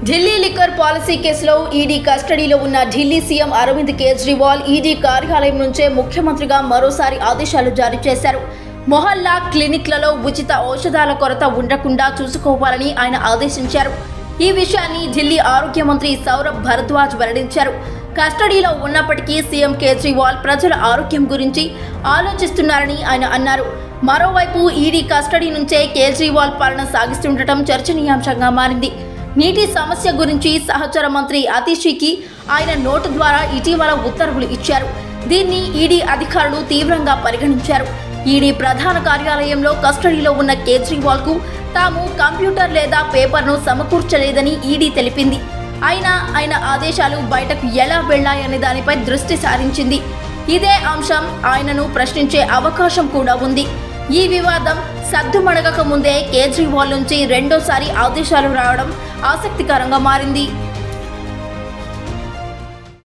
Delhi liquor policy కేసులో ED కస్టడీలో ఉన్న ఢిల్లీ సీఎం అరవింద్ కేజ్రీవాల్ ఈడీ కార్యాలయం నుంచే ముఖ్యమంత్రిగా మరోసారి ఆదేశాలు జారీ చేశారు. మొహల్లా క్లినిక్లలో ఉచిత ఔషధాల కొరత ఉండకుండా చూసుకోవాలని ఆయన ఆదేశించారు. ఈ విషయాన్ని ఢిల్లీ ఆరోగ్య మంత్రి సౌరభ్ భరద్వాజ్ వెల్లడించారు. కస్టడీలో ఉన్నప్పటికీ సీఎం కేజ్రీవాల్ ప్రజల ఆరోగ్యం గురించి ఆలోచిస్తున్నారని ఆయన అన్నారు. మరోవైపు ఈడీ కస్టడీ నుంచే కేజ్రీవాల్ పాలన సాగిస్తుండటం చర్చనీయాంశంగా మారింది. నీటి సమస్య గురించి సహచర మంత్రి అతిషికి ఆయన నోటు ద్వారా ఇటీవల ఉత్తర్వులు ఇచ్చారు. దీన్ని ఈడీ అధికారులు తీవ్రంగా పరిగణించారు. ఈడీ ప్రధాన కార్యాలయంలో కస్టడీలో ఉన్న కేజ్రీవాల్ కు తాము కంప్యూటర్ లేదా పేపర్ను సమకూర్చలేదని ఈడీ తెలిపింది. అయినా ఆయన ఆదేశాలు బయటకు ఎలా వెళ్లాయనే దానిపై దృష్టి సారించింది. ఇదే అంశం ఆయనను ప్రశ్నించే అవకాశం కూడా ఉంది. ఈ వివాదం సద్దుమణగక ముందే కేజ్రీవాల్ నుంచి రెండోసారి ఆదేశాలు రావడం ఆసక్తికరంగా మారింది.